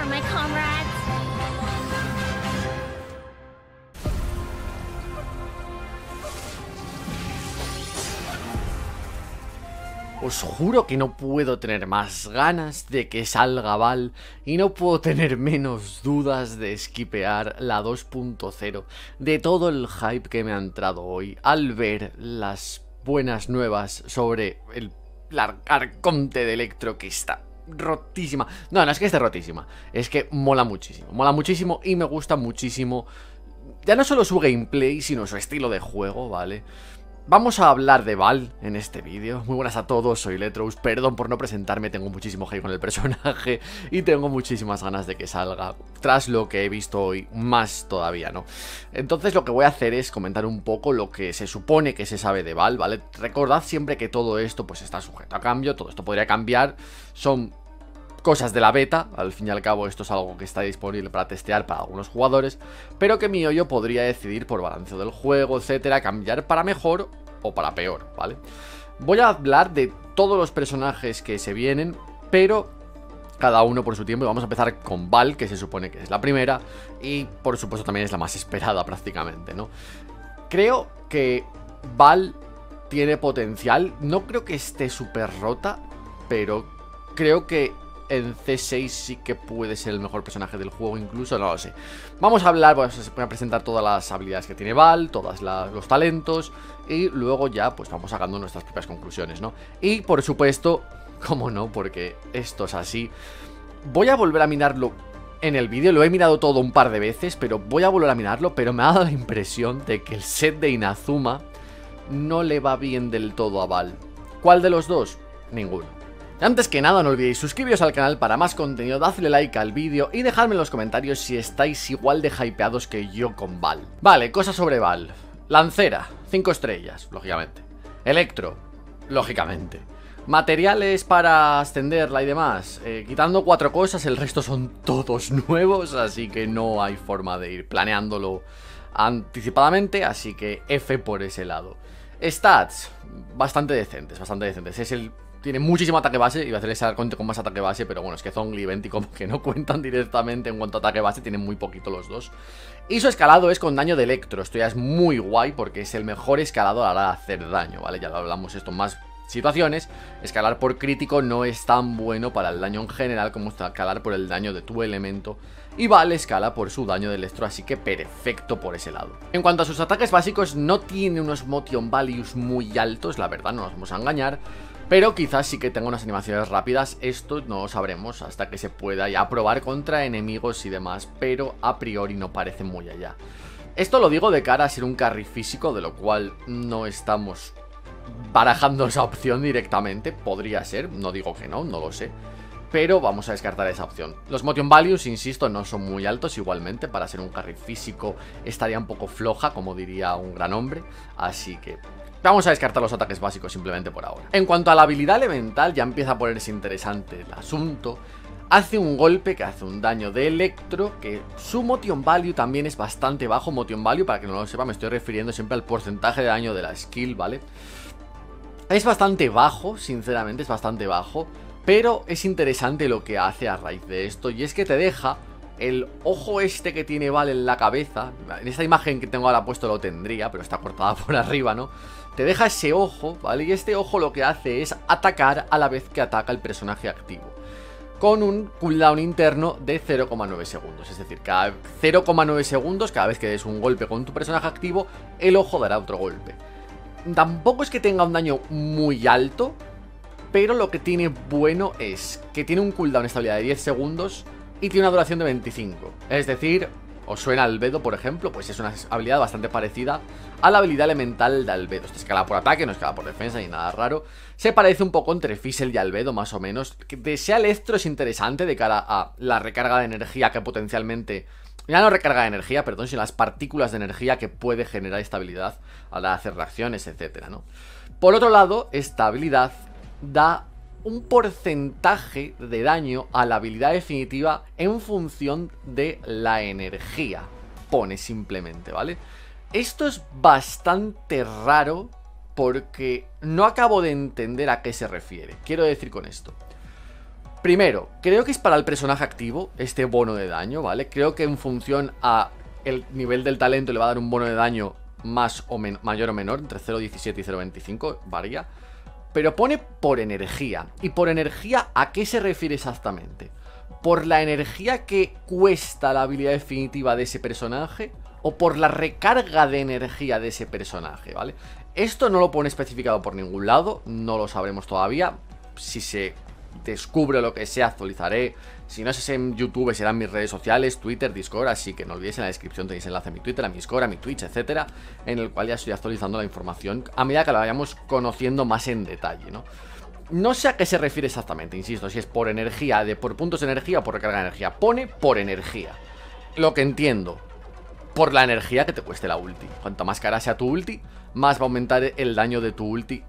my comrades. Os juro que no puedo tener más ganas de que salga Val y no puedo tener menos dudas de skipear la 2.0 de todo el hype que me ha entrado hoy al ver las buenas nuevas sobre el arconte de Electro, que está rotísima. No, no es que esté rotísima, es que mola muchísimo y me gusta muchísimo ya no solo su gameplay, sino su estilo de juego, ¿vale? Vamos a hablar de Val en este vídeo. Muy buenas a todos, soy Letrous. Perdón por no presentarme, tengo muchísimo hate con el personaje y tengo muchísimas ganas de que salga, tras lo que he visto hoy, más todavía, ¿no? Entonces lo que voy a hacer es comentar un poco lo que se supone que se sabe de Val, ¿vale? Recordad siempre que todo esto pues está sujeto a cambio, todo esto podría cambiar, son cosas de la beta, al fin y al cabo esto es algo que está disponible para testear para algunos jugadores, pero que mi yo podría decidir por balanceo del juego, etcétera, cambiar para mejor o para peor, ¿vale? Voy a hablar de todos los personajes que se vienen, pero cada uno por su tiempo, y vamos a empezar con Val, que se supone que es la primera, y por supuesto también es la más esperada prácticamente, ¿no? Creo que Val tiene potencial, no creo que esté súper rota, pero creo que en C6 sí que puede ser el mejor personaje del juego, incluso, no lo sé. Vamos a hablar, voy a presentar todas las habilidades que tiene Val, todos los talentos, y luego ya pues vamos sacando nuestras propias conclusiones, ¿no? Y por supuesto, como no, porque esto es así, voy a volver a mirarlo en el vídeo, lo he mirado todo un par de veces, pero voy a volver a mirarlo, pero me ha dado la impresión de que el set de Inazuma no le va bien del todo a Val. ¿Cuál de los dos? Ninguno. Antes que nada, no olvidéis suscribiros al canal para más contenido, dadle like al vídeo y dejadme en los comentarios si estáis igual de hypeados que yo con Val. Vale, cosas sobre Val. Lancera, 5 estrellas, lógicamente. Electro, lógicamente. Materiales para ascenderla y demás, quitando 4 cosas, el resto son todos nuevos, así que no hay forma de ir planeándolo anticipadamente, así que F por ese lado. Stats, bastante decentes, tiene muchísimo ataque base, iba a hacer ese arconte con más ataque base, pero bueno, es que Zhongli y Venti como que no cuentan directamente en cuanto a ataque base, tienen muy poquito los dos. Y su escalado es con daño de Electro, esto ya es muy guay porque es el mejor escalado a la hora de hacer daño, ¿vale? Ya lo hablamos esto en más situaciones, escalar por crítico no es tan bueno para el daño en general como escalar por el daño de tu elemento. Y Val escala por su daño de Electro, así que perfecto por ese lado. En cuanto a sus ataques básicos, no tiene unos motion values muy altos, la verdad, no nos vamos a engañar, pero quizás sí que tenga unas animaciones rápidas. Esto no lo sabremos hasta que se pueda ya probar contra enemigos y demás, pero a priori no parece muy allá. Esto lo digo de cara a ser un carry físico, de lo cual no estamos barajando esa opción directamente. Podría ser, no digo que no, no lo sé, pero vamos a descartar esa opción. Los motion values, insisto, no son muy altos igualmente. Para ser un carry físico estaría un poco floja, como diría un gran hombre, así que vamos a descartar los ataques básicos simplemente por ahora. En cuanto a la habilidad elemental, ya empieza a ponerse interesante el asunto. Hace un golpe que hace un daño de Electro, que su motion value también es bastante bajo. Motion value, para que no lo sepa, me estoy refiriendo siempre al porcentaje de daño de la skill, ¿vale? Es bastante bajo, sinceramente, es bastante bajo, pero es interesante lo que hace a raíz de esto, y es que te deja el ojo este que tiene Val en la cabeza. En esta imagen que tengo ahora puesto lo tendría, pero está cortada por arriba, ¿no? Te deja ese ojo, ¿vale? Y este ojo lo que hace es atacar a la vez que ataca el personaje activo, con un cooldown interno de 0,9 segundos. Es decir, cada 0,9 segundos, cada vez que des un golpe con tu personaje activo, el ojo dará otro golpe. Tampoco es que tenga un daño muy alto, pero lo que tiene bueno es que tiene un cooldown estabilidad de 10 segundos y tiene una duración de 25. Es decir, ¿os suena Albedo, por ejemplo? Pues es una habilidad bastante parecida a la habilidad elemental de Albedo. Esta escala por ataque, no escala por defensa ni nada raro. Se parece un poco entre Fizzle y Albedo, más o menos. Que sea Electro es interesante de cara a la recarga de energía que potencialmente... Ya no recarga de energía, perdón, sino las partículas de energía que puede generar esta habilidad a la hora de hacer reacciones, etcétera, ¿no? Por otro lado, esta habilidad da un porcentaje de daño a la habilidad definitiva en función de la energía. Pone simplemente, ¿vale? Esto es bastante raro porque no acabo de entender a qué se refiere. Quiero decir con esto, Primero, creo que es para el personaje activo este bono de daño, ¿vale? Creo que en función a el nivel del talento le va a dar un bono de daño más o mayor o menor, entre 0.17 y 0.25, varía. Pero pone por energía. ¿Y por energía a qué se refiere exactamente? ¿Por la energía que cuesta la habilidad definitiva de ese personaje? ¿O por la recarga de energía de ese personaje, ¿vale? Esto no lo pone especificado por ningún lado, no lo sabremos todavía. Si se descubre lo que sea, actualizaré. Si no es en YouTube, serán mis redes sociales, Twitter, Discord. Así que no olvidéis, en la descripción tenéis enlace a mi Twitter, a mi Discord, a mi Twitch, etcétera, en el cual ya estoy actualizando la información a medida que la vayamos conociendo más en detalle, ¿no? No sé a qué se refiere exactamente, insisto, si es por energía, por puntos de energía o por recarga de energía. Pone por energía. Lo que entiendo, por la energía que te cueste la ulti. Cuanto más cara sea tu ulti, más va a aumentar el daño de tu ulti.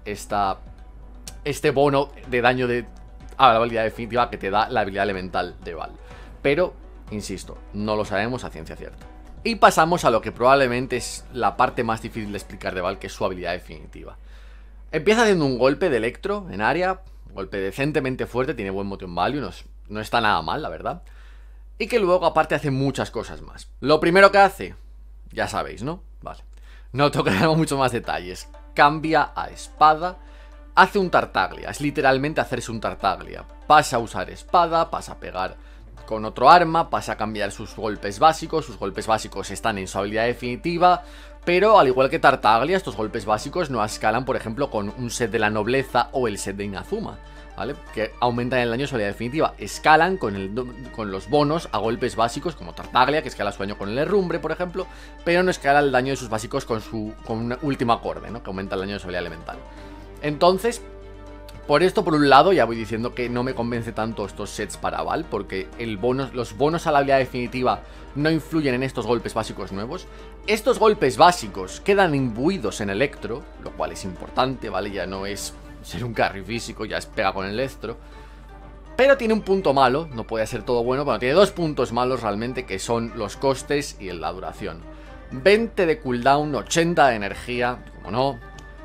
Este bono de daño a la habilidad definitiva que te da la habilidad elemental de Val. Pero, insisto, no lo sabemos a ciencia cierta. Y pasamos a lo que probablemente es la parte más difícil de explicar de Val, que es su habilidad definitiva. Empieza haciendo un golpe de electro en área, golpe decentemente fuerte, tiene buen motion value, no está nada mal, la verdad. Y que luego aparte hace muchas cosas más. Lo primero que hace, ya sabéis, ¿no? Vale. No tocaremos mucho más detalles. Cambia a espada, hace un Tartaglia, es literalmente hacerse un Tartaglia. Pasa a usar espada, pasa a pegar con otro arma, pasa a cambiar sus golpes básicos están en su habilidad definitiva. Pero al igual que Tartaglia, estos golpes básicos no escalan, por ejemplo, con un set de la nobleza o el set de Inazuma, ¿vale? Que aumentan el daño de su habilidad definitiva. Escalan con los bonos a golpes básicos, como Tartaglia, que escala su daño con el herrumbre, por ejemplo, pero no escala el daño de sus básicos con un último acorde, ¿no? Que aumenta el daño de su habilidad elemental. Entonces, por esto, por un lado, ya voy diciendo que no me convence tanto estos sets para Val, porque los bonos a la habilidad definitiva no influyen en estos golpes básicos nuevos. Estos golpes básicos quedan imbuidos en Electro, lo cual es importante, ¿vale? Ya no es ser un carry físico, ya es pega con el Electro. Pero tiene un punto malo, no puede ser todo bueno, pero tiene dos puntos malos realmente, que son los costes y la duración. 20 de cooldown, 80 de energía, como no,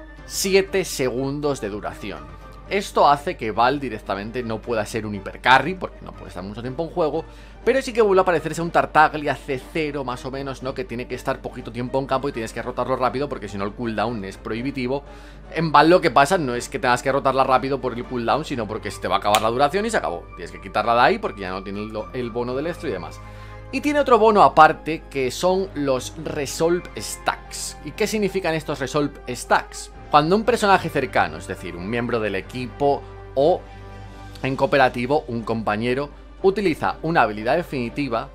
7 segundos de duración. Esto hace que Val directamente no pueda ser un hipercarry, porque no puede estar mucho tiempo en juego, pero sí que vuelve a parecerse un Tartaglia C0 más o menos, ¿no? Que tiene que estar poquito tiempo en campo y tienes que rotarlo rápido, porque si no el cooldown es prohibitivo. En Val lo que pasa no es que tengas que rotarla rápido por el cooldown, sino porque se te va a acabar la duración y se acabó. Tienes que quitarla de ahí porque ya no tiene el bono del electro y demás. Y tiene otro bono aparte, que son los Resolve Stacks. ¿Y qué significan estos Resolve Stacks? Cuando un personaje cercano, es decir, un miembro del equipo o en cooperativo, un compañero, utiliza una habilidad definitiva,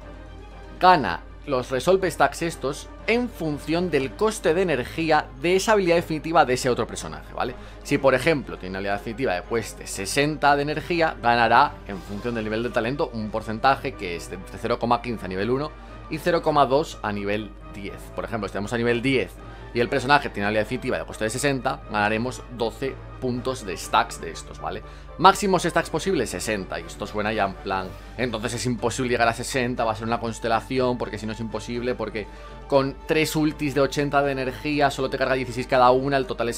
gana los Resolve Stacks estos en función del coste de energía de esa habilidad definitiva de ese otro personaje, ¿vale? Si por ejemplo tiene una habilidad definitiva que cueste 60 de energía, ganará en función del nivel de talento un porcentaje que es de entre 0,15 a nivel 1 y 0,2 a nivel 10. Por ejemplo, si tenemos a nivel 10 y el personaje tiene una habilidad definitiva de coste de 60, ganaremos 12 puntos de stacks de estos, ¿vale? Máximos stacks posibles, 60, y esto suena ya en plan, entonces es imposible llegar a 60, va a ser una constelación, porque si no es imposible, porque con 3 ultis de 80 de energía solo te carga 16 cada una,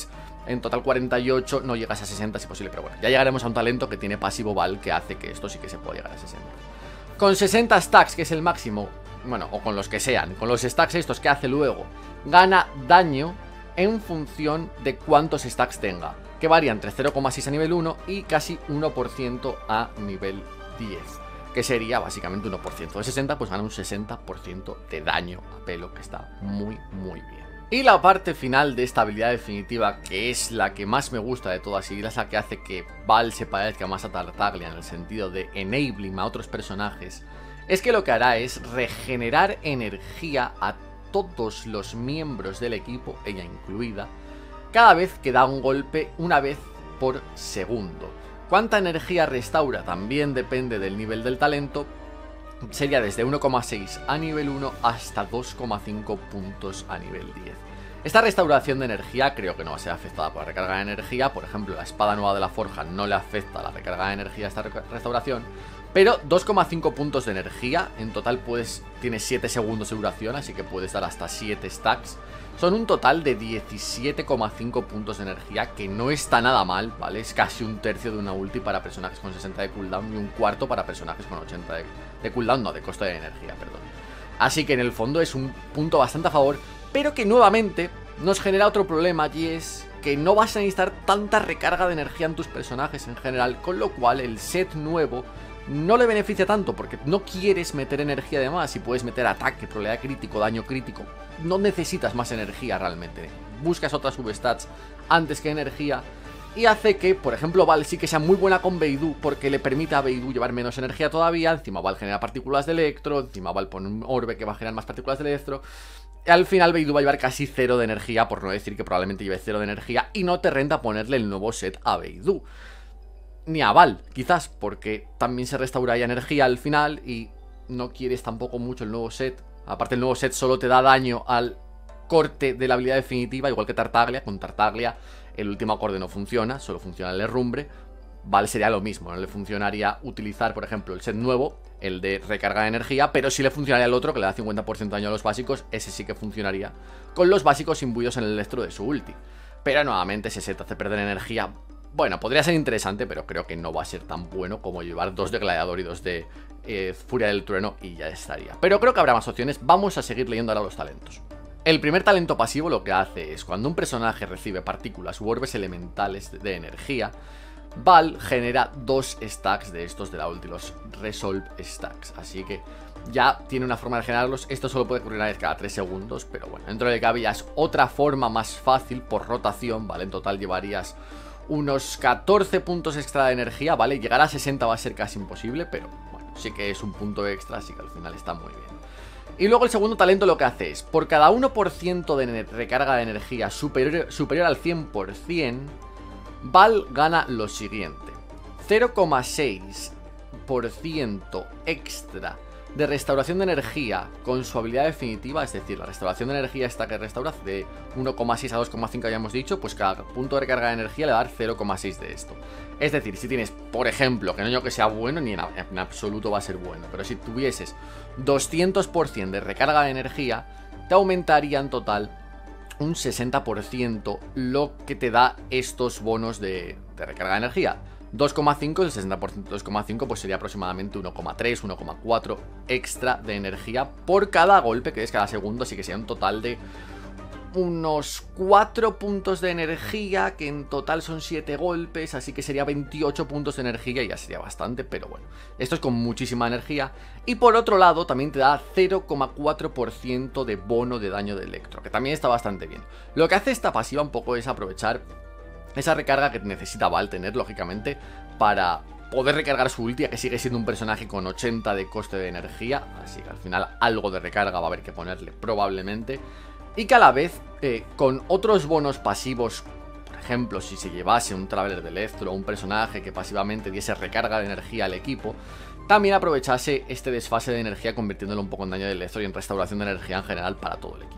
en total 48, no llegas a 60, es imposible, pero bueno, ya llegaremos a un talento que tiene pasivo Val, que hace que esto sí que se pueda llegar a 60. Con 60 stacks, que es el máximo, bueno, o con los que sean, con los stacks estos que hace luego, gana daño en función de cuántos stacks tenga, que varía entre 0,6 a nivel 1 y casi 1% a nivel 10, que sería básicamente 1% de 60, pues gana un 60% de daño a pelo, que está muy muy bien. Y la parte final de esta habilidad definitiva, que es la que más me gusta de todas y es la que hace que Val se parezca más a Tartaglia en el sentido de enabling a otros personajes, es que lo que hará es regenerar energía a todos los miembros del equipo, ella incluida, cada vez que da un golpe, una vez por segundo. ¿Cuánta energía restaura? También depende del nivel del talento. Sería desde 1,6 a nivel 1 hasta 2,5 puntos a nivel 10. Esta restauración de energía creo que no va a ser afectada por la recarga de energía. Por ejemplo, la espada nueva de la forja no le afecta a la recarga de energía a esta restauración. Pero 2,5 puntos de energía, en total tiene 7 segundos de duración, así que puedes dar hasta 7 stacks. Son un total de 17,5 puntos de energía, que no está nada mal, ¿vale? Es casi un tercio de una ulti para personajes con 60 de cooldown y un cuarto para personajes con 80 de cooldown, no, de coste de energía, perdón. Así que en el fondo es un punto bastante a favor, pero que nuevamente nos genera otro problema, y es que no vas a necesitar tanta recarga de energía en tus personajes en general, con lo cual el set nuevo no le beneficia tanto, porque no quieres meter energía de más y puedes meter ataque, probabilidad crítico, daño crítico. No necesitas más energía realmente, buscas otras substats antes que energía, y hace que, por ejemplo, Val sí que sea muy buena con Beidou, porque le permite a Beidou llevar menos energía todavía. Encima Val genera partículas de electro, encima Val pone un orbe que va a generar más partículas de electro. Y al final Beidou va a llevar casi 0 de energía, por no decir que probablemente lleve 0 de energía, y no te renta ponerle el nuevo set a Beidou. Ni a Val, quizás, porque también se restauraría energía al final y no quieres tampoco mucho el nuevo set. Aparte, el nuevo set solo te da daño al corte de la habilidad definitiva, igual que Tartaglia. Con Tartaglia el último acorde no funciona, solo funciona el herrumbre. Val sería lo mismo, no le funcionaría utilizar, por ejemplo, el set nuevo, el de recarga de energía, pero sí le funcionaría el otro, que le da 50% de daño a los básicos. Ese sí que funcionaría con los básicos imbuidos en el electro de su ulti. Pero nuevamente ese set hace perder energía. Bueno, podría ser interesante, pero creo que no va a ser tan bueno como llevar 2 de Gladiador y 2 de Furia del Trueno, y ya estaría. Pero creo que habrá más opciones. Vamos a seguir leyendo ahora los talentos. El primer talento pasivo lo que hace es, cuando un personaje recibe partículas u orbes elementales de energía, Val genera 2 stacks de estos de la ulti, los Resolve Stacks. Así que ya tiene una forma de generarlos. Esto solo puede ocurrir una vez cada 3 segundos, pero bueno, dentro de que ya es otra forma más fácil por rotación, ¿vale? En total llevarías unos 14 puntos extra de energía, ¿vale? Llegar a 60 va a ser casi imposible, pero bueno, sí que es un punto extra, así que al final está muy bien. Y luego el segundo talento lo que hace es, por cada 1% de recarga de energía superior al 100%, Val gana lo siguiente: 0,6% extra de restauración de energía con su habilidad definitiva. Es decir, la restauración de energía esta que restaura de 1,6 a 2,5 habíamos dicho, pues cada punto de recarga de energía le va a dar 0,6 de esto. Es decir, si tienes, por ejemplo, que no digo que sea bueno, ni en absoluto va a ser bueno, pero si tuvieses 200% de recarga de energía, te aumentaría en total un 60% lo que te da estos bonos de recarga de energía. 2,5, el 60% de 2,5 pues sería aproximadamente 1,3, 1,4 extra de energía por cada golpe, que es cada segundo, así que sería un total de unos 4 puntos de energía, que en total son 7 golpes, así que sería 28 puntos de energía y ya sería bastante, pero bueno, esto es con muchísima energía. Y por otro lado también te da 0,4% de bono de daño de electro, que también está bastante bien. Lo que hace esta pasiva un poco es aprovechar esa recarga que necesita Val tener, lógicamente, para poder recargar su ulti, que sigue siendo un personaje con 80 de coste de energía, así que al final algo de recarga va a haber que ponerle probablemente. Y que a la vez, con otros bonos pasivos, por ejemplo, si se llevase un Traveler de Electro o un personaje que pasivamente diese recarga de energía al equipo, también aprovechase este desfase de energía convirtiéndolo un poco en daño de Electro y en restauración de energía en general para todo el equipo.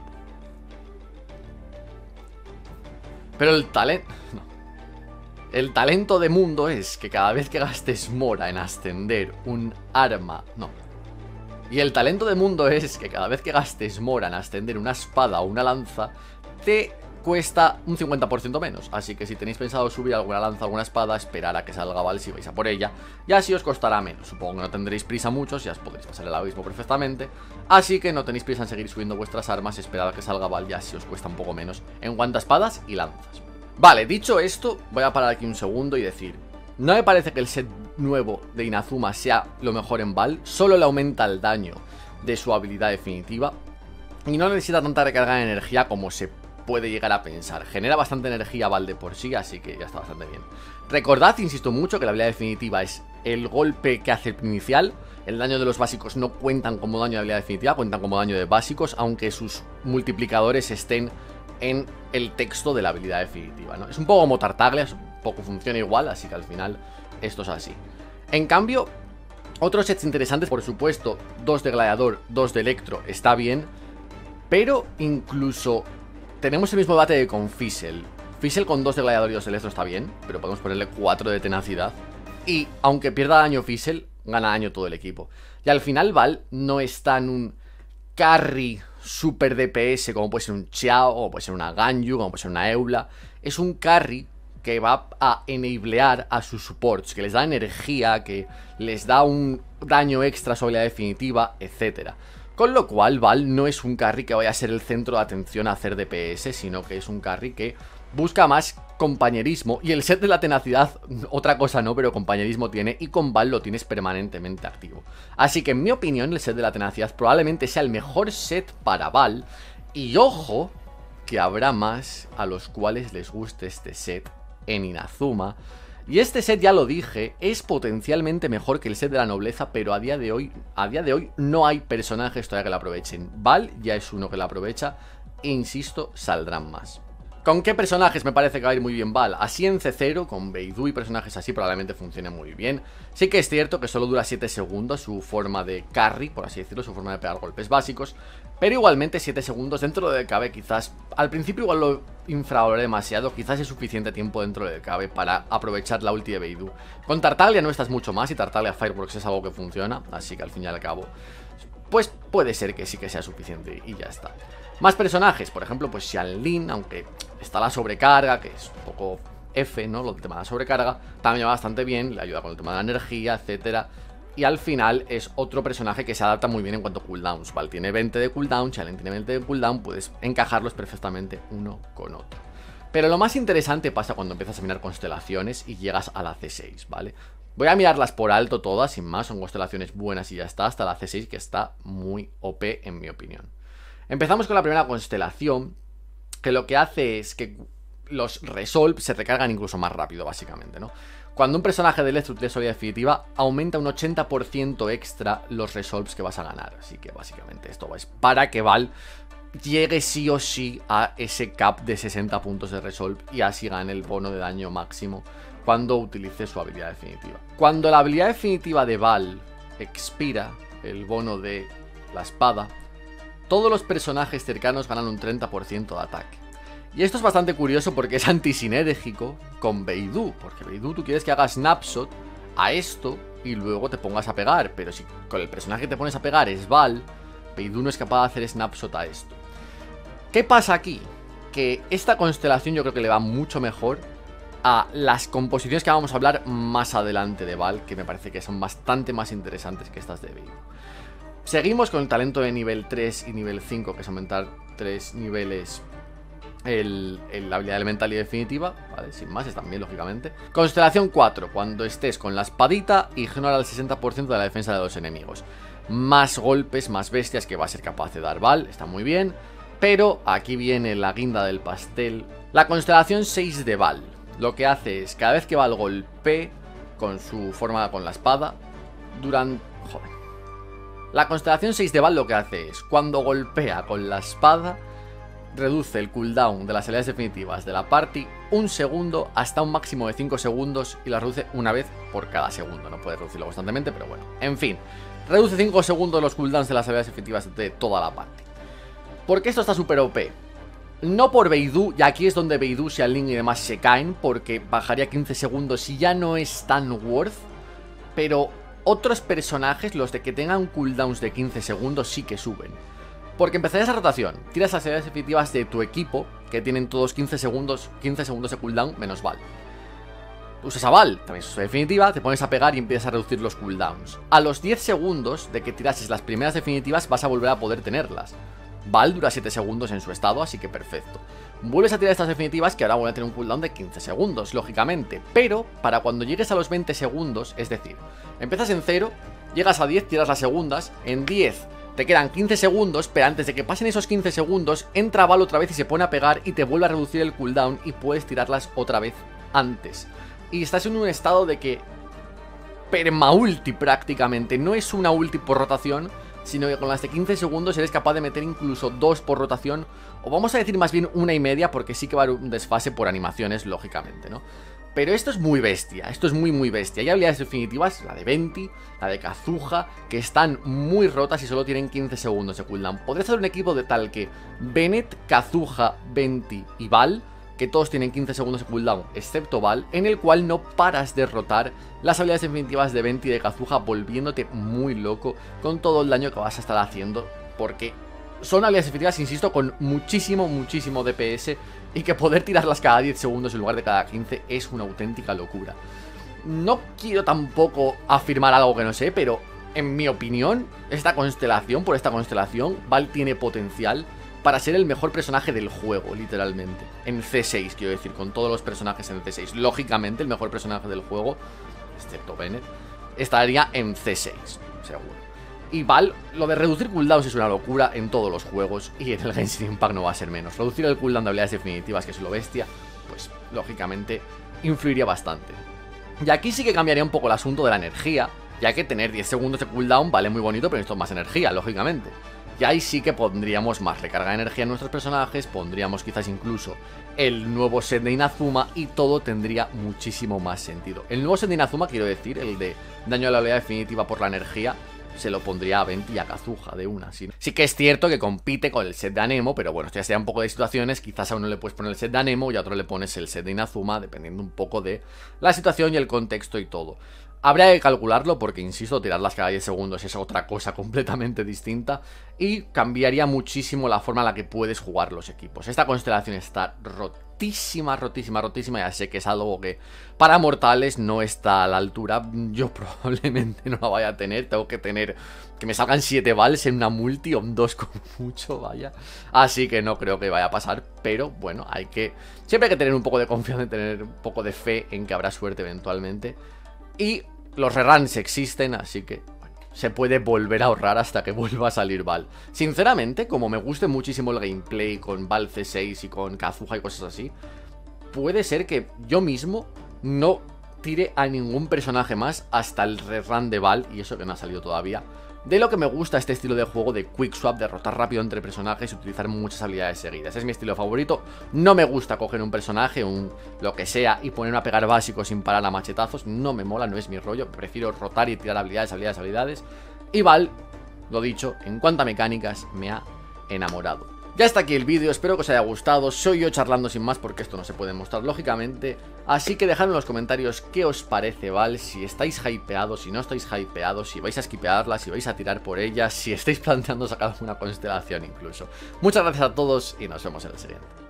Pero el talento... No. El talento de mundo es que cada vez que gastes mora en ascender un arma... No. Y el talento de mundo es que cada vez que gastes mora en ascender una espada o una lanza, te cuesta un 50% menos. Así que si tenéis pensado subir alguna lanza o alguna espada, esperar a que salga Val si vais a por ella, y así os costará menos. Supongo que no tendréis prisa mucho, ya os podréis pasar el abismo perfectamente. Así que no tenéis prisa en seguir subiendo vuestras armas, esperad a que salga Val, ya si os cuesta un poco menos en cuanto a espadas y lanzas. Vale, dicho esto, voy a parar aquí un segundo y decir: no me parece que el set nuevo de Inazuma sea lo mejor en Val, solo le aumenta el daño de su habilidad definitiva y no necesita tanta recarga de energía como se puede llegar a pensar. Genera bastante energía Val de por sí, así que ya está bastante bien. Recordad, insisto mucho, que la habilidad definitiva es el golpe que hace el inicial. El daño de los básicos no cuentan como daño de habilidad definitiva, cuentan como daño de básicos, aunque sus multiplicadores estén en el texto de la habilidad definitiva, ¿no? Es un poco como Tartaglia, un poco funciona igual, así que al final esto es así. En cambio, otros sets interesantes, por supuesto, 2 de Gladiador, 2 de Electro, está bien, pero incluso tenemos el mismo debate con Fizzle. Fizzle con 2 de Gladiador y 2 de Electro está bien, pero podemos ponerle 4 de Tenacidad. Y aunque pierda daño Fizzle, gana daño todo el equipo. Y al final Val no está en un carry super DPS, como puede ser un Xiao, como puede ser una Ganyu, como puede ser una Eula. Es un carry que va a enablear a sus supports, que les da energía, que les da un daño extra a su habilidad definitiva, etcétera. Con lo cual, Val no es un carry que vaya a ser el centro de atención a hacer DPS, sino que es un carry que busca más compañerismo. Y el set de la tenacidad, otra cosa no, pero compañerismo tiene, y con Val lo tienes permanentemente activo. Así que en mi opinión, el set de la tenacidad probablemente sea el mejor set para Val. Y ojo, que habrá más a los cuales les guste este set en Inazuma. Y este set, ya lo dije, es potencialmente mejor que el set de la nobleza, pero a día de hoy no hay personajes todavía que la aprovechen. Val ya es uno que la aprovecha, e insisto, saldrán más. ¿Con qué personajes me parece que va a ir muy bien Val? Así en C0, con Beidou y personajes así probablemente funcione muy bien. Sí que es cierto que solo dura 7 segundos su forma de carry, por así decirlo, su forma de pegar golpes básicos. Pero igualmente 7 segundos dentro de cabe quizás, al principio igual lo infravaloré demasiado, quizás es suficiente tiempo dentro de cabe para aprovechar la ulti de Beidou. Con Tartaglia no estás mucho más y Tartaglia Fireworks es algo que funciona, así que al fin y al cabo, pues puede ser que sí que sea suficiente y ya está. Más personajes, por ejemplo, pues Xianlin, aunque está la sobrecarga, que es un poco F, ¿no? Lo del tema de la sobrecarga, también va bastante bien, le ayuda con el tema de la energía, etcétera. Y al final es otro personaje que se adapta muy bien en cuanto a cooldowns. Val tiene 20 de cooldown, Xianlin tiene 20 de cooldown, puedes encajarlos perfectamente uno con otro. Pero lo más interesante pasa cuando empiezas a mirar constelaciones y llegas a la C6, ¿vale? Voy a mirarlas por alto todas, sin más, son constelaciones buenas y ya está, hasta la C6, que está muy OP en mi opinión. Empezamos con la primera constelación, que lo que hace es que los resolve se recargan incluso más rápido, básicamente, ¿no? Cuando un personaje de Electro tiene su habilidad definitiva, aumenta un 80% extra los resolves que vas a ganar. Así que básicamente esto es para que Val llegue sí o sí a ese cap de 60 puntos de resolve y así gane el bono de daño máximo cuando utilice su habilidad definitiva. Cuando la habilidad definitiva de Val expira, el bono de la espada, todos los personajes cercanos ganan un 30% de ataque. Y esto es bastante curioso porque es antisinérgico con Beidou, porque Beidou tú quieres que haga snapshot a esto y luego te pongas a pegar, pero si con el personaje que te pones a pegar es Val, Beidou no es capaz de hacer snapshot a esto. ¿Qué pasa aquí? Que esta constelación yo creo que le va mucho mejor a las composiciones que vamos a hablar más adelante de Val, que me parece que son bastante más interesantes que estas de Beidou. Seguimos con el talento de nivel 3 y nivel 5, que es aumentar 3 niveles la habilidad elemental y definitiva, ¿vale? Sin más, están bien, lógicamente. Constelación 4, cuando estés con la espadita, ignora el 60% de la defensa de los enemigos. Más golpes, más bestias que va a ser capaz de dar Val, está muy bien. Pero aquí viene la guinda del pastel. La constelación 6 de Val, lo que hace es, cada vez que Val golpee con su forma con la espada, durante... Joder. La constelación 6 de Val lo que hace es, cuando golpea con la espada, reduce el cooldown de las habilidades definitivas de la party 1 segundo hasta un máximo de 5 segundos y la reduce una vez por cada segundo. No puede reducirlo constantemente, pero bueno. En fin, reduce 5 segundos los cooldowns de las habilidades definitivas de toda la party. ¿Por qué esto está súper OP? No por Beidou, y aquí es donde Beidou, Xianlin y demás se caen, porque bajaría 15 segundos y ya no es tan worth, pero otros personajes, los de que tengan cooldowns de 15 segundos, sí que suben. Porque empezarías la rotación, tiras las habilidades efectivas de tu equipo, que tienen todos 15 segundos de cooldown, menos Val. Usas a Val, también es su definitiva, te pones a pegar y empiezas a reducir los cooldowns. A los 10 segundos de que tirases las primeras definitivas vas a volver a poder tenerlas. Val dura 7 segundos en su estado, así que perfecto. Vuelves a tirar estas definitivas que ahora van a tener un cooldown de 15 segundos, lógicamente. Pero para cuando llegues a los 20 segundos, es decir, empiezas en 0, llegas a 10, tiras las segundas, en 10 te quedan 15 segundos, pero antes de que pasen esos 15 segundos, entra Val otra vez y se pone a pegar y te vuelve a reducir el cooldown y puedes tirarlas otra vez antes. Y estás en un estado de que perma-ulti prácticamente, no es una ulti por rotación, sino que con las de 15 segundos eres capaz de meter incluso 2 por rotación, o vamos a decir más bien 1,5, porque sí que va a haber un desfase por animaciones, lógicamente, ¿no? Pero esto es muy bestia, esto es muy bestia. Hay habilidades definitivas, la de Venti, la de Kazuha, que están muy rotas y solo tienen 15 segundos de cooldown. Podrías hacer un equipo de tal que Bennett, Kazuha, Venti y Val, que todos tienen 15 segundos de cooldown, excepto Val, en el cual no paras de rotar las habilidades definitivas de Venti y de Kazuha, volviéndote muy loco con todo el daño que vas a estar haciendo, porque son habilidades efectivas, insisto, con muchísimo DPS, y que poder tirarlas cada 10 segundos en lugar de cada 15 es una auténtica locura. No quiero tampoco afirmar algo que no sé, pero en mi opinión, por esta constelación, Val tiene potencial para ser el mejor personaje del juego, literalmente. En C6, quiero decir, con todos los personajes en C6. Lógicamente, el mejor personaje del juego, excepto Bennett, estaría en C6, seguro. Y Val, lo de reducir cooldowns es una locura en todos los juegos, y en el Genshin Impact no va a ser menos. Reducir el cooldown de habilidades definitivas, que es lo bestia, pues lógicamente influiría bastante. Y aquí sí que cambiaría un poco el asunto de la energía, ya que tener 10 segundos de cooldown vale muy bonito, pero necesito más energía, lógicamente. Y ahí sí que pondríamos más recarga de energía en nuestros personajes, pondríamos quizás incluso el nuevo set de Inazuma, y todo tendría muchísimo más sentido. El nuevo set de Inazuma, quiero decir, el de daño a la habilidad definitiva por la energía, se lo pondría a Venti y a Kazuha de una. Sí que es cierto que compite con el set de Anemo, pero bueno, esto ya sería un poco de situaciones. Quizás a uno le puedes poner el set de Anemo y a otro le pones el set de Inazuma, dependiendo un poco de la situación y el contexto y todo. Habría que calcularlo porque, insisto, tirarlas cada 10 segundos es otra cosa completamente distinta y cambiaría muchísimo la forma en la que puedes jugar los equipos. Esta constelación está rotísima, ya sé que es algo que para mortales no está a la altura. Yo probablemente no la vaya a tener, tengo que tener que me salgan 7 vals en una multi o 2 como mucho, vaya. Así que no creo que vaya a pasar, pero bueno, siempre hay que tener un poco de confianza, tener un poco de fe en que habrá suerte eventualmente. Y los reruns existen, así que bueno, se puede volver a ahorrar hasta que vuelva a salir Val. Sinceramente, como me guste muchísimo el gameplay con Val C6 y con Kazuha y cosas así, puede ser que yo mismo no tire a ningún personaje más hasta el rerun de Val, y eso que no ha salido todavía. De lo que me gusta este estilo de juego de quick swap, de rotar rápido entre personajes y utilizar muchas habilidades seguidas. Es mi estilo favorito. No me gusta coger un personaje, lo que sea, y ponerme a pegar básico sin parar a machetazos. No me mola, no es mi rollo. Prefiero rotar y tirar habilidades. Y Val, lo dicho, en cuanto a mecánicas, me ha enamorado. Ya está aquí el vídeo, espero que os haya gustado. Soy yo charlando sin más porque esto no se puede mostrar lógicamente. Así que dejadme en los comentarios qué os parece Val, si estáis hypeados, si no estáis hypeados, si vais a skipearla, si vais a tirar por ella, si estáis planteando sacar una constelación incluso. Muchas gracias a todos y nos vemos en el siguiente.